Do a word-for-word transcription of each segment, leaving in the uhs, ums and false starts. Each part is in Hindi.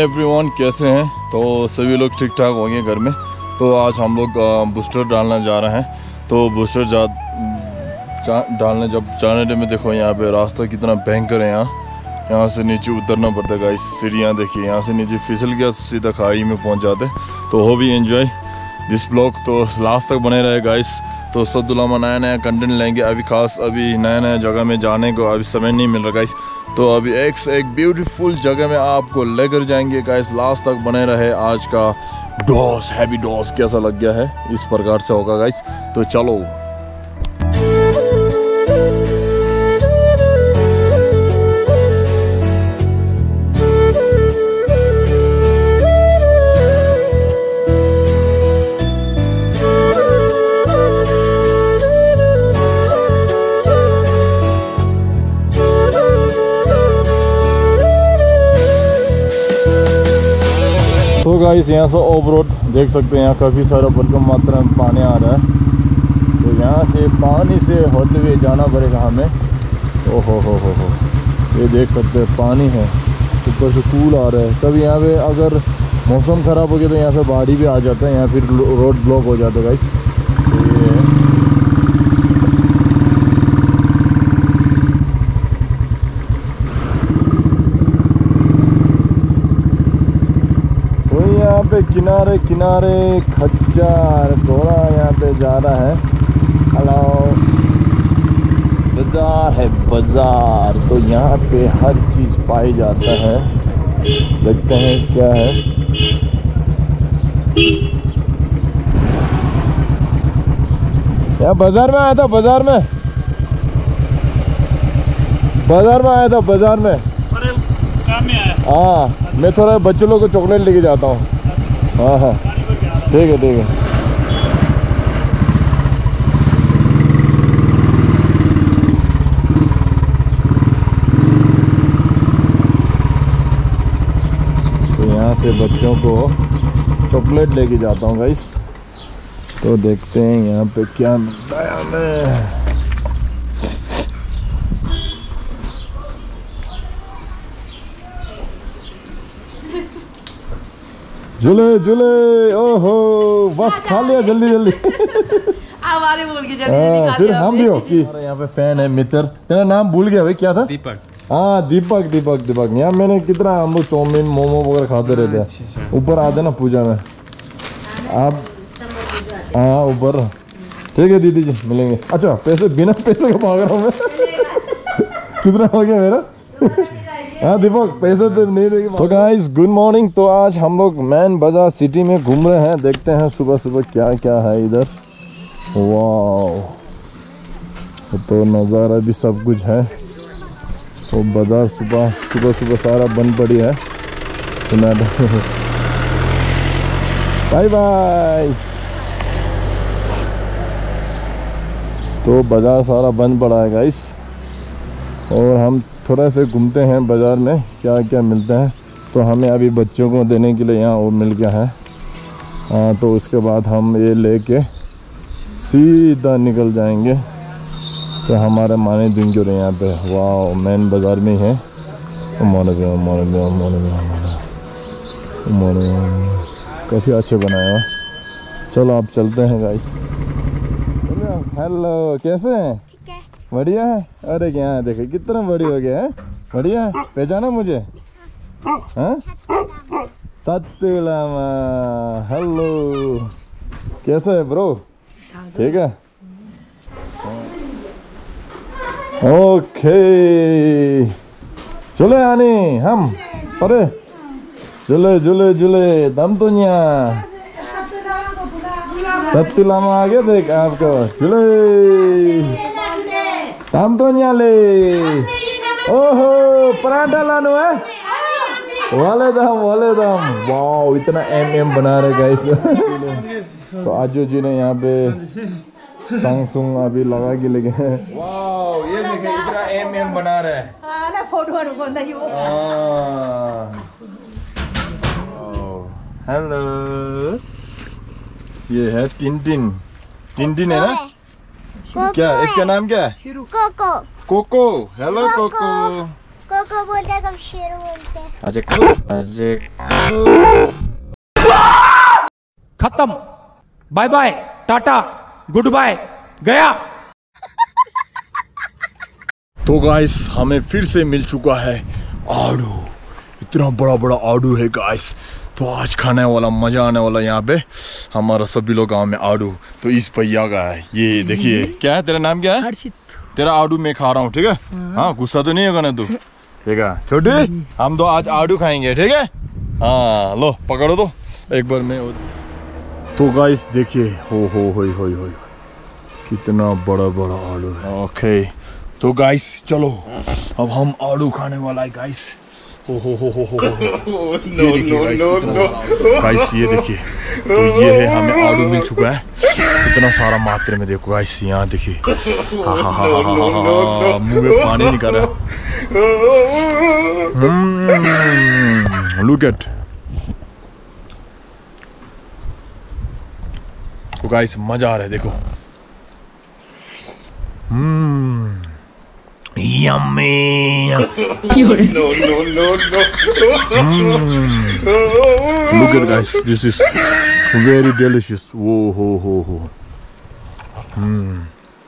एवरीवन, कैसे हैं? तो सभी लोग ठीक ठाक होंगे घर में। तो आज हम लोग बूस्टर डालना जा रहे हैं। तो बूस्टर जा, जा डालने जब जाने टाइम में देखो यहाँ पे रास्ता कितना भयंकर है। यहाँ यहाँ से नीचे उतरना पड़ता है गाइस। सीढ़ियाँ देखिए, यहाँ से नीचे फिसल गया सीधा खाई में पहुँच जाते। तो हो भी एंजॉय दिस ब्लॉग, तो लास्ट तक बने रहे गाइस। तो सदुल्लामा नया नया कंटेंट लेंगे। अभी खास अभी नया नया जगह में जाने को अभी समय नहीं मिल रहा गाइस। तो अभी एक से एक ब्यूटीफुल जगह में आपको लेकर जाएंगे गाइस। लास्ट तक बने रहे। आज का डोज हैवी डोज कैसा लग गया है इस प्रकार से होगा गाइस। तो चलो तो गाइस यहाँ से ऑफ रोड देख सकते हैं। यहाँ काफ़ी सारा भरकम मात्रा में पानी आ रहा है। तो यहाँ से पानी से होते हुए जाना पड़ेगा हमें। ओ हो हो हो हो ये देख सकते हैं पानी है, ऊपर से कूल आ रहा है। कभी यहाँ पे अगर मौसम ख़राब हो गया तो यहाँ से बाढ़ भी आ जाता है। यहाँ फिर रोड ब्लॉक हो जाता है गाइस। तो ये है। यहाँ पे किनारे किनारे खच्चर घोड़ा यहाँ पे जा रहा है। हेलो, बाजार है बाजार। तो यहाँ पे हर चीज़ पाई जाता है। देखते हैं क्या है। यहाँ बाजार में आया था, बाजार में बाजार में आया था बाजार में हाँ, मैं थोड़ा बच्चों लोग को चॉकलेट लेके जाता हूँ। हाँ हाँ ठीक है ठीक है। तो यहाँ से बच्चों को चॉकलेट लेके जाता हूँ गाइस। तो देखते हैं यहाँ पे क्या मिलता है हमें। झूले झूले ओहो बस खा लिया जल्दी जल्दी। हमारे बोल के जल्दी जल्दी खा फिर लिया हम भी हो कि यहाँ पे फैन है मित्र। तेरा नाम भूल गया भाई, क्या था? दीपक। हाँ दीपक दीपक दीपक। यहाँ मैंने कितना हम लोग चाउमीन मोमो वगैरह खाते रहते हैं। ऊपर आते ना पूजा में आप। हाँ ऊपर ठीक है दीदी जी मिलेंगे। अच्छा पैसे बिना पैसे का मांग रहा हूँ मैं। कितना हो गया मेरा? हाँ दीपक पैसे तो नहीं देंगे। तो गाइस गुड मॉर्निंग। तो आज हम लोग मैन बाजार सिटी में घूम रहे हैं। देखते हैं सुबह सुबह क्या क्या है इधर। वाह तो नज़ारा भी सब कुछ है। तो बाजार सुबह सुबह सुबह सारा बंद पड़ी है। सुना बाय बाय। तो बाजार सारा बंद पड़ा है गाइस। और हम थोड़ा से घूमते हैं बाज़ार में क्या क्या मिलता है। तो हमें अभी बच्चों को देने के लिए यहाँ वो मिल गया है। आ, तो उसके बाद हम ये लेके सीधा निकल जाएंगे। तो हमारे माने दिन जो रहे यहाँ पे। वाह मेन बाज़ार में ही है। काफ़ी अच्छे बनाया हुआ। चलो आप चलते हैं गाइस। हेलो कैसे हैं? बढ़िया है। अरे क्या है देखो कितना बड़ी हो गया है। बढ़िया है। पहचाना मुझे? हाँ सत्तुलामा। हेलो कैसा है ब्रो? ठीक है ओके। चलो यानी हम अरे झूले झूले झूले दम दुनिया। सत्तुलामा आ गया देख आपको। झूले हम तो ले। ओहो पराठा लानो है। वाले दम वाले दम। वाह इतना एम एम बना रहे गाइस। तो आजू जी ने यहाँ पे संग सुंग अभी लगा के लगे हैं। वाह ये देखिए इतना एम एम बना रहे हैं। हाँ ना फोटो रुको नहीं वो। हेलो ये है टिंटिन। टिंटिन है ना? क्या इसका नाम क्या है? Coco. Coco. Hello Coco. Coco बोलते हैं, कब शेरू बोलते हैं। अच्छा खत्म, bye bye, tata, good bye, गया। तो गाइस हमें फिर से मिल चुका है आड़ू। इतना बड़ा बड़ा आड़ू है गाइस। तो आज खाने वाला मजा आने वाला यहाँ पे हमारा सभी लोग गाँव में आड़ू। तो इस भैया का है ये, देखिए क्या है तेरा नाम क्या है? हर्षित। तेरा आड़ू मैं खा रहा हूँ, ठीक है? हाँ, गुस्सा तो नहीं होगा ना तू? ठीक है छोटी, हम तो आज आड़ू खाएंगे, ठीक है? हाँ लो पकड़ो तो एक बार मैं। तो गाइस देखिए, हो हो हो हो हो कितना बड़ा बड़ा आड़ू है। ओके तो गाइस चलो अब हम आड़ू खाने वाला है गाइस। हो हो हो हो हो नो नो नो गाइस, ये देखिए। तो ये है, हमें आड़ू मिल चुका है इतना सारा मात्रा में। देखो गाइस यहाँ देखिए, हाँ हाँ हाँ हाँ, मुंह में पानी निकल रहा है। Look at. तो गाइस मजा आ रहा है, देखो। Hmm yummy. no, no, no, no. Look at guys, this is very delicious. Whoa, ho, ho, ho. Hmm.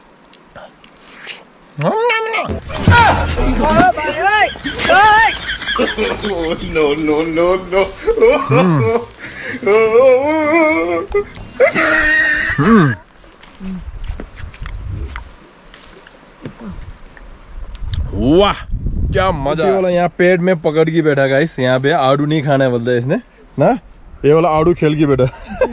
no, no, no, no. Hmm. वाह क्या मजा वाला। यहाँ पेड़ में पकड़ के बैठा गाइस। यहाँ पे आड़ू नहीं खाना बोलता है इसने ना, ये वाला आड़ू खेल के बैठा।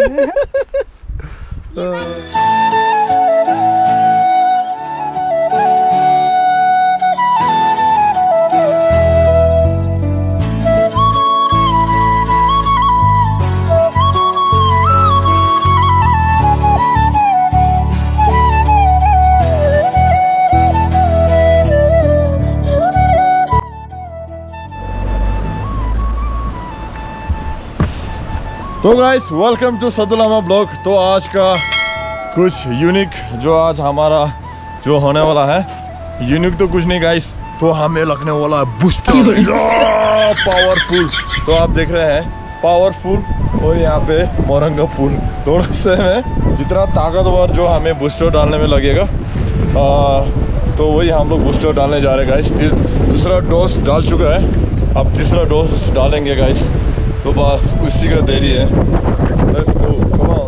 तो guys welcome to Sadhulama blog. तो आज का कुछ यूनिक जो आज हमारा जो होने वाला है, यूनिक तो कुछ नहीं गाइस, तो हमें लगने वाला है बूस्टर पावरफुल। तो आप देख रहे हैं पावरफुल और यहाँ पे मोरंगा फूल, थोड़ा से में जितना ताकतवर जो हमें बूस्टर डालने में लगेगा आ, तो वही हम लोग बूस्टर डालने जा रहे हैं गाइस। दूसरा डोज डाल चुका है, अब तीसरा डोज डालेंगे गाइस। तो बस उसी का देरी है। Let's go, come on.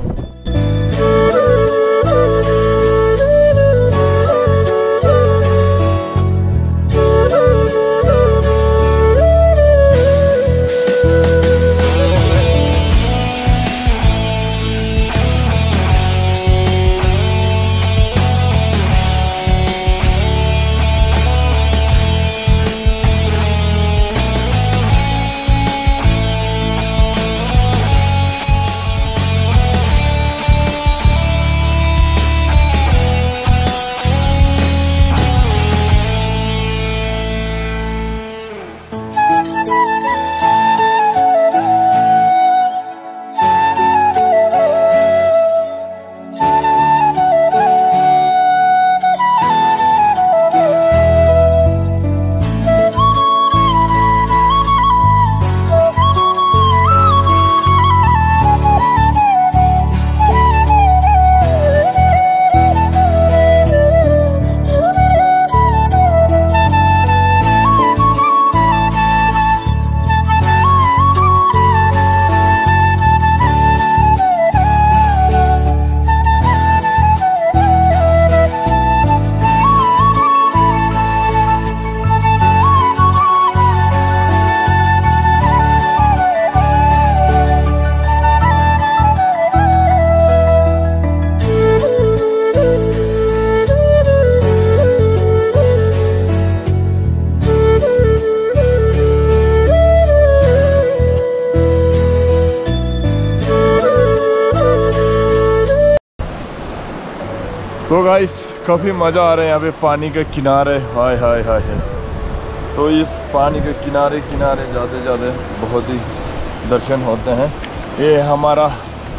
तो गाइस काफ़ी मज़ा आ रहा है यहाँ पे पानी के किनारे। हाय हाय हाय हाय। तो इस पानी के किनारे किनारे जाते जाते बहुत ही दर्शन होते हैं। ये हमारा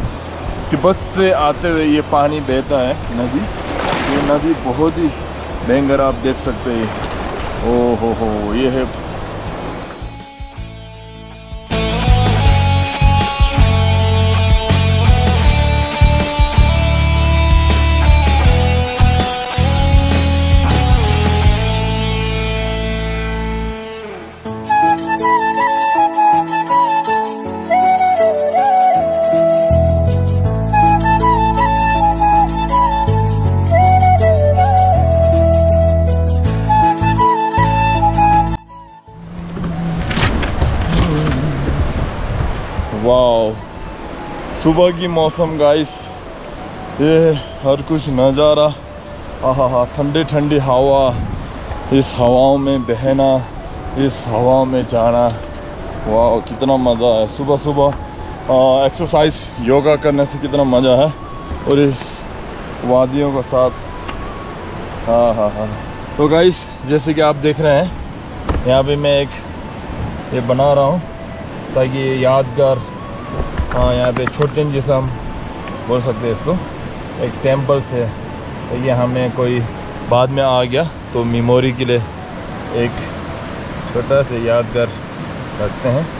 तिब्बत से आते हुए ये पानी बहता है नदी। ये नदी बहुत ही भयंकर, आप देख सकते हैं। ओ हो हो, ये है सुबह की मौसम गाइस, ये हर कुछ नज़ारा, आहा हा, ठंडी ठंडी हवा, इस हवाओं में बहना, इस हवा में जाना, वाह कितना मज़ा है। सुबह सुबह एक्सरसाइज योगा करने से कितना मज़ा है, और इस वादियों के साथ, हाँ हाँ हाँ। तो गाइस जैसे कि आप देख रहे हैं, यहाँ पे मैं एक ये बना रहा हूँ ताकि ये यादगार, हाँ यहाँ पे छोटे जैसा हम बोल सकते हैं इसको, एक टेंपल से ये हमें कोई बाद में आ गया तो मेमोरी के लिए एक छोटा से यादगार रखते हैं।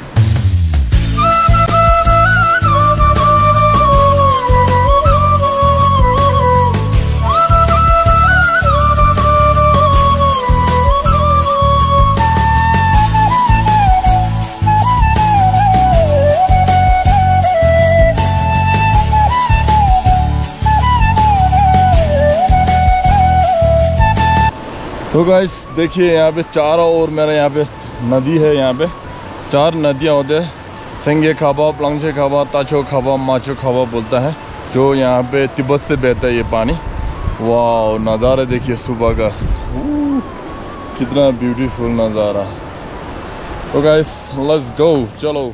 तो गाइस देखिए यहाँ पे चारों ओर मेरा यहाँ पे नदी है, यहाँ पे चार नदियाँ होते हैं, संगे खाबा, प्लंगशे खाबा, ताचो खाबा, माचो खाबा बोलता है, जो यहाँ पे तिब्बत से बहता है ये पानी। वाह नज़ारा देखिए सुबह का, कितना ब्यूटीफुल नज़ारा। तो गाइस लेट्स गो, चलो।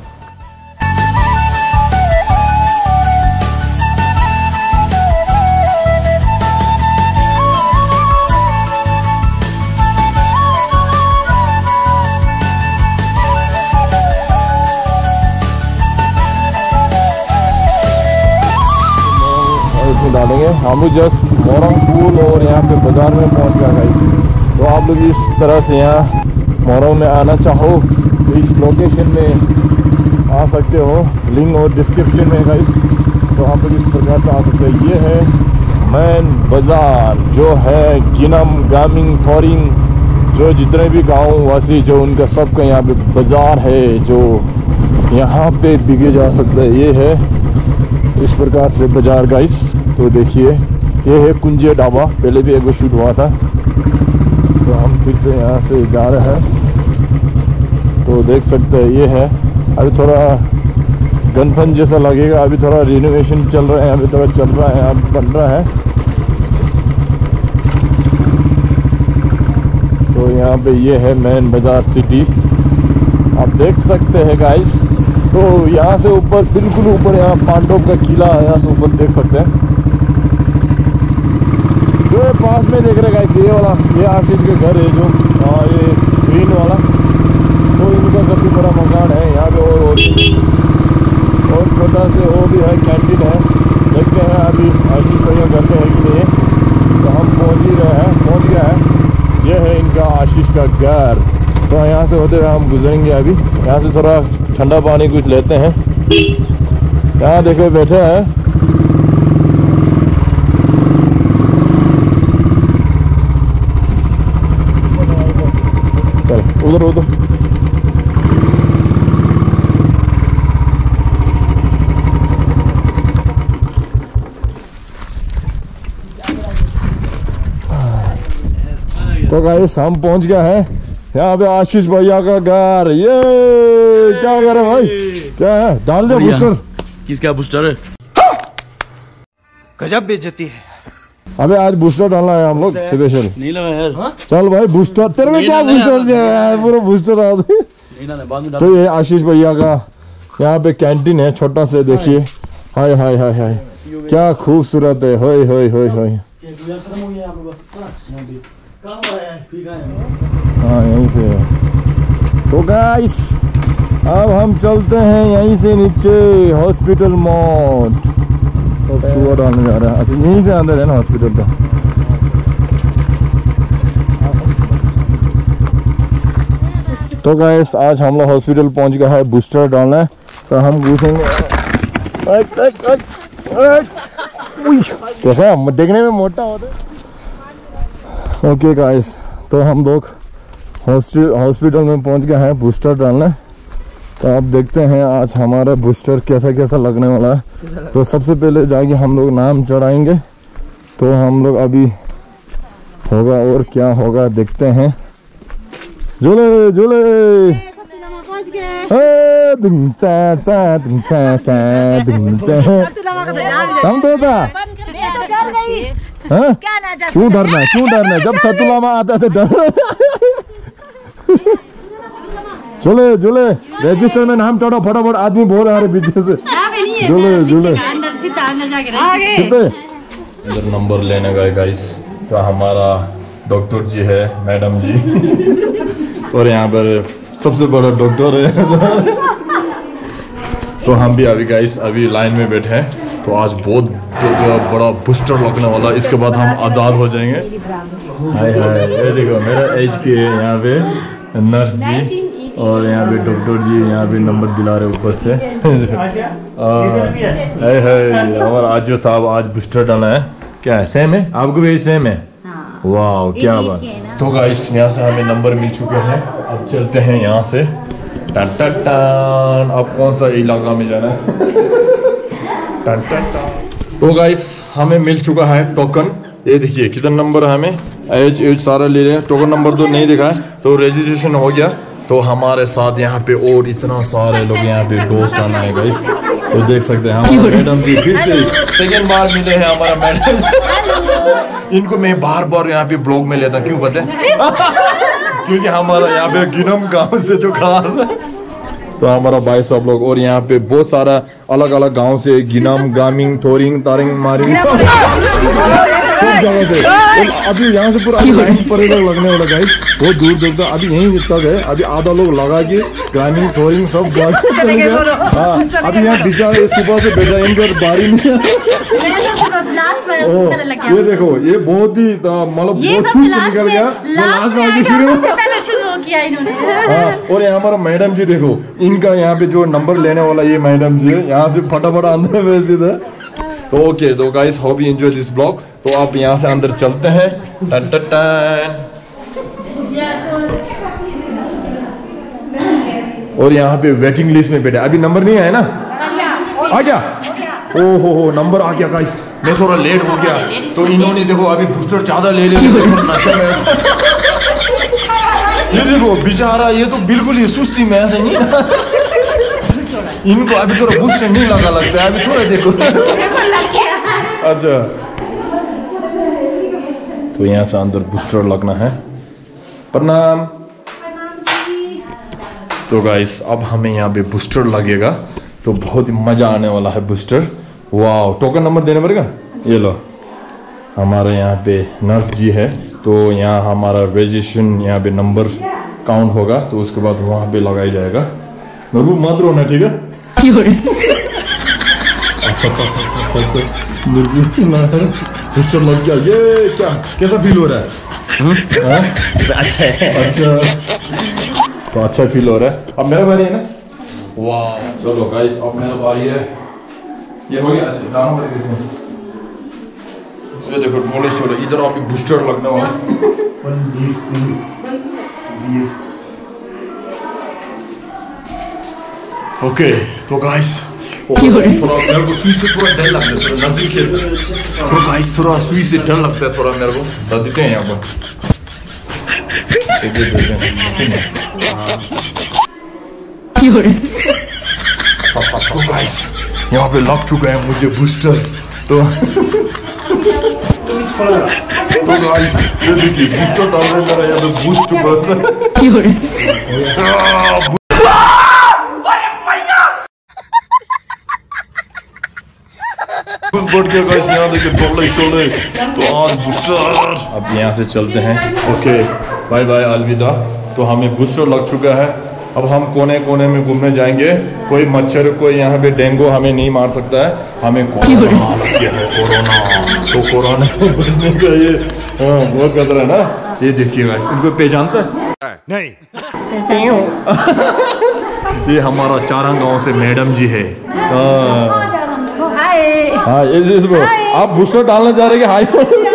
डालेंगे हम लोग जस्ट मोरंग पुल और यहाँ पे बाज़ार में पहुँच गया गाइस। तो आप लोग इस तरह से यहाँ मोरंग में आना चाहो तो इस लोकेशन में आ सकते हो, लिंक और डिस्क्रिप्शन में गाइस। तो आप लोग इस प्रकार से आ सकते हैं। ये है मेन बाज़ार जो है गिनम, गामिंग, थोरिंग, जो जितने भी गाँव वासी जो उनका सबका यहाँ पे बाज़ार है जो यहाँ पे बिके जा सकता है। ये है इस प्रकार से बाज़ार गाइस। तो देखिए ये है कुंजे ढाबा, पहले भी एक बार शूट हुआ था, तो हम फिर से यहाँ से जा रहे हैं। तो देख सकते हैं ये है, अभी थोड़ा गनफन जैसा लगेगा, अभी थोड़ा रिनोवेशन चल रहा है, अभी थोड़ा चल रहा है, अभी बन रहा है। तो यहाँ पे ये है मेन बाज़ार सिटी, आप देख सकते हैं गाइस। तो यहाँ से ऊपर, बिल्कुल ऊपर, यहाँ पांडव का किला है, यहाँ से ऊपर देख सकते हैं। जो पास में देख रहे हैं गाइस, ये वाला, ये आशीष के घर है जो, हाँ ये ग्रीन वाला, तो इनका सबसे बड़ा मकान है यहाँ पे। और और छोटा से वो भी है, कैंटीन है। देखते हैं अभी आशीष भैया करते हैं कि नहीं। तो हम पहुँच ही रहे हैं, पहुँच गया है। ये है इनका आशीष का घर। तो यहाँ से होते हुए हम गुजरेंगे। अभी यहाँ से थोड़ा ठंडा पानी कुछ लेते हैं। यहाँ देखो बैठे हैं, चल उधर उधर। तो गाइस हम पहुंच गए हैं यहाँ पे आशीष भैया का घर। ये क्या कर रहे भाई, क्या है? डाल दे बूस्टर। किसका बूस्टर है? गजब बेइज्जती है। अबे आज बूस्टर डालना है हम लोग स्पेशल। नहीं लगा यार। चल भाई बूस्टर, तेरे में क्या बूस्टर से है, पूरा बूस्टर आ दे। तो ये आशीष भैया का यहाँ पे कैंटीन है, छोटा से देखिए। हाय हाय हाय हाय, क्या खूबसूरत है। होय होय होय होय। हाँ यहीं से है। तो गाइस अब हम चलते हैं यहीं से नीचे हॉस्पिटल मोड। सब सुअर डालने जा रहे हैं। अच्छा यहीं से अंदर है ना हॉस्पिटल का। तो गाइस आज हम लोग हॉस्पिटल पहुंच गए हैं बूस्टर डालने। तो हम घुसेंगे। देखा देखने में मोटा होता है। ओके गाइस तो हम लोग हॉस्पिटल में पहुंच गए हैं बूस्टर डालने। तो आप देखते हैं आज हमारा बूस्टर कैसा कैसा लगने वाला है। तो सबसे पहले जाके हम लोग नाम चढ़ाएंगे। तो हम लोग अभी होगा और क्या होगा देखते हैं। झूले झूले, हम तो था क्यों डरना है क्यों डरना है जब सतुलामा आता था डर चले चले रजिस्टर में नाम चढ़ो फटाफट आदमी बहुत आ रहे पीछे से झूले झूले इधर नंबर लेने गए गाइस तो हमारा डॉक्टर जी है मैडम जी और यहाँ पर सबसे बड़ा डॉक्टर है तो हम भी अभी गाइस अभी लाइन में बैठे हैं तो आज बहुत बड़ा बूस्टर लगने वाला इसके बाद हम आज़ाद हो जाएंगे। हाय हाय ये देखो मेरा एज के यहाँ पे नर्स जी और यहाँ पे डॉक्टर जी यहाँ पे नंबर दिला रहे ऊपर से। हाय हाय हमारा आज जो साहब आज बूस्टर डाला है क्या है सेम है आपको भी सेम है वाह क्या बात। तो गाइस यहाँ से हमें नंबर मिल चुके हैं अब चलते हैं यहाँ से टन टन टन। अब कौन सा इलाका में जाना है टन टन टन। तो गाइस हमें मिल चुका है टोकन ये देखिए कितना नंबर है हमें एज एज सारा ले रहे हैं टोकन नंबर तो नहीं दिखा है तो रजिस्ट्रेशन हो गया। तो हमारे साथ यहाँ पे और इतना सारे लोग यहाँ पे डोज डालना है गाइस तो देख सकते हैं हमारा मैडम जी फिर से सेकेंड बार मिले हैं हमारा मैडम। इनको मैं बार बार यहाँ पे ब्लॉग में लेता क्यों पता है क्योंकि हमारा यहाँ पे गिनम गांव से जो खास है तो हमारा भाई सब लोग और यहाँ पे बहुत सारा अलग अलग गांव से गिनम गामिंग थोरिंग तारिंग मारिंग सब जगह से अभी यहाँ से पूरा लाइन परेगा लगने वाला गाइस बहुत दूर दूर तक अभी यहीं तक है अभी आधा लोग लगा के ग्रामीण थोरिंग सब चले गए। हाँ अभी यहाँ बेचारे सुबह से बैठा इनका बारी नहीं ये देखो ये बहुत ही मतलब बहुत चुस्त निकल गया लास्ट में शुरू किया इन्होंने। हाँ और यहाँ हमारा मैडम जी देखो इनका यहाँ पे जो नंबर लेने वाला ये मैडम जी है यहाँ से फटाफट अंदर भेज देता है। तो ओके तो guys hope you enjoy this blog तो आप यहाँ से अंदर चलते हैं टन टन टन। और यहाँ पे वेटिंग लिस्ट में बैठे अभी नंबर नहीं आया ना आ गया ओ हो हो नंबर आ गया गाइस मैं थोड़ा लेट हो गया तो इन्होंने देखो अभी बूस्टर ज्यादा ले लिया नशे में ये देखो बेचारा ये तो बिल्कुल ही सुस्ती में ऐसे नहीं इनको अभी थोड़ा बूस्टर नहीं लगा लगता है अभी थोड़ा देखो अच्छा तो यहाँ से अंदर बूस्टर लगना है प्रणाम। तो गाइस अब हमें यहाँ पे बूस्टर लगेगा तो बहुत ही मजा आने वाला है बूस्टर वाह टोकन नंबर देना पड़ेगा ये लो हमारे यहाँ पे नर्स जी है तो यहाँ हमारा रजिस्ट्रेशन यहाँ पे नंबर काउंट होगा तो उसके बाद वहाँ पे लगाया जाएगा नरू मत रोना ठीक है अच्छा अच्छा अच्छा अच्छा अच्छा बूस्टर लग गया ये क्या कैसा फील हो रहा है अच्छा है अच्छा तो अच्छा फील हो रहा है अब मेरा बारी है ना वाह चलो गाइस अब मेरा बारी है ये हो गया अच्छा डाउन कर इसमें ये देखो नॉलेज छोड़ो इधर अभी बूस्टर लगने वाला ओके तो गाइस थोड़ा मेरे को सुई से थोड़ा डर लगता है थोड़ा नजदीक खेलता है तो गाइस थोड़ा सुई से डर लगता है थोड़ा मेरे को बता देते हैं यहाँ पर तो गाइस यहाँ पे लग चुका है मुझे बूस्टर तो तो गाइस ये देखिए बूस्टर डाल रहे मेरा यहाँ पे बूस्ट चुका है बूस्ट बढ़ गया गाइस यहाँ देखिए डोले शोले तो आज बूस्टर अब यहाँ से चलते हैं ओके बाय बाय अलविदा। तो हमें बूस्टर लग चुका है अब हम कोने कोने में घूमने जाएंगे कोई मच्छर कोई यहाँ पे डेंगू हमें नहीं मार सकता है हमें कोरोना लग गया है कोरोना तो कोरोना से बचने का ये हाँ बहुत खतरा है ना ये देखिएगा इनको पहचानता है नहीं ये हमारा चारा गांव से मैडम जी है हाँ ये आप बूस्टर डालना चाह रहे हाई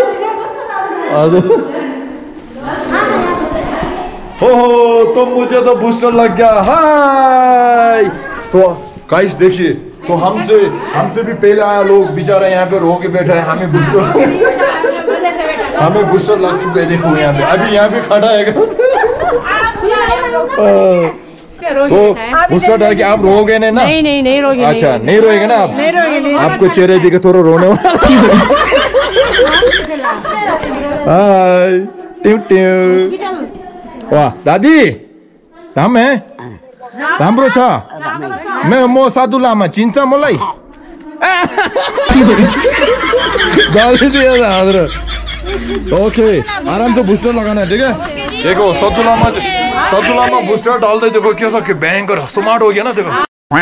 हो हो तो मुझे तो बूस्टर लग गया हाय तो गाइस देखिए तो हमसे हमसे भी पहले आया लोग बेचारा यहाँ पे रो के बैठा है हमें बूस्टर हमें बूस्टर लग चुका है देखो यहाँ पे अभी यहाँ पे खड़ा है तो बूस्टर डाल के आप रोगे नहीं ना? नहीं नहीं नहीं रोगे। अच्छा नहीं रोएंगे ना आप? नहीं रोगे नहीं। आपको चेहरे दिखे थोड़ा रोने वाला। हाय ट्यू ट्यू। वाह दादी राम है राम्रो छ मैं मो साधु लामा चिन्छ मलाई? दादी जी ओके आराम से बूस्टर लगाना है ठीक है। देखो साधु लामा साधु लामा बूस्टर डाल दे। देखो कैसा कि भयंकर स्मार्ट हो गया ना देखो।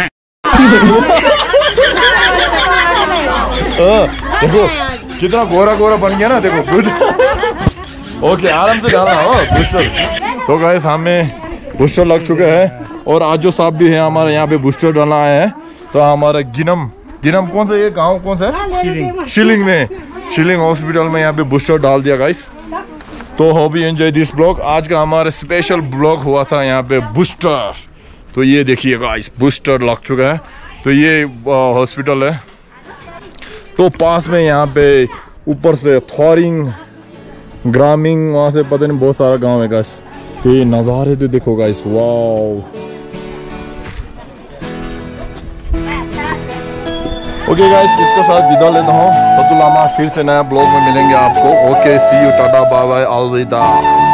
देखो कितना गोरा गोरा बन गया ना देखो। गुड ओके आराम से डालना हो बूस्टर। तो गाइस हमें बूस्टर लग चुके हैं और आज जो साहब भी है हमारे यहाँ पे बूस्टर डालना आए हैं। तो हमारा गिनम गिनम कौन सा ये गांव कौन सा है? शिलिंग शिलिंग में शिलिंग हॉस्पिटल में यहाँ पे बूस्टर डाल दिया गाइस। तो hope you enjoy this blog. आज का हमारा स्पेशल ब्लॉग हुआ था यहाँ पे बूस्टर। तो ये देखिए गाइस बूस्टर लग चुका है। तो ये हॉस्पिटल है तो पास में यहाँ पे ऊपर से थॉरिंग ग्रामीण वहाँ से पता नहीं बहुत सारा गांव है गाइस। ये नज़ारे तो देखो गाइस वाओ। ओके गाइस इसके साथ विदा लेता हूँ। सतुलामा फिर से नया ब्लॉग में मिलेंगे आपको। Okay see you tata bye bye अलविदा।